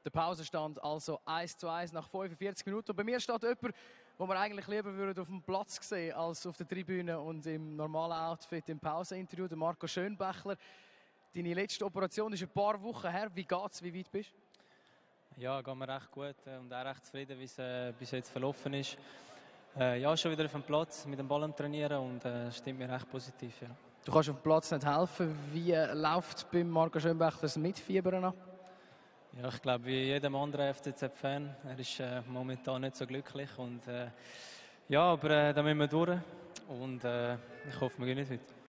Der Pausenstand also 1:1 nach 45 Minuten. Und bei mir steht jemand, wo wir eigentlich lieber würden auf dem Platz sehen als auf der Tribüne und im normalen Outfit im Pauseninterview. Der Marco Schönbächler. Deine letzte Operation ist ein paar Wochen her. Wie geht's? Wie weit bist du? Ja, geht mir recht gut und auch recht zufrieden, wie es bis jetzt verlaufen ist. Ja, schon wieder auf dem Platz mit dem Ball am Trainieren und stimmt mir recht positiv. Ja. Du kannst auf dem Platz nicht helfen. Wie läuft beim Marco Schönbächler das Mitfiebern ab? Ja, ich glaube, wie jedem anderen FCZ-Fan. Er ist momentan nicht so glücklich. Und, ja, aber da müssen wir durch. Und ich hoffe, wir gehen nicht heute.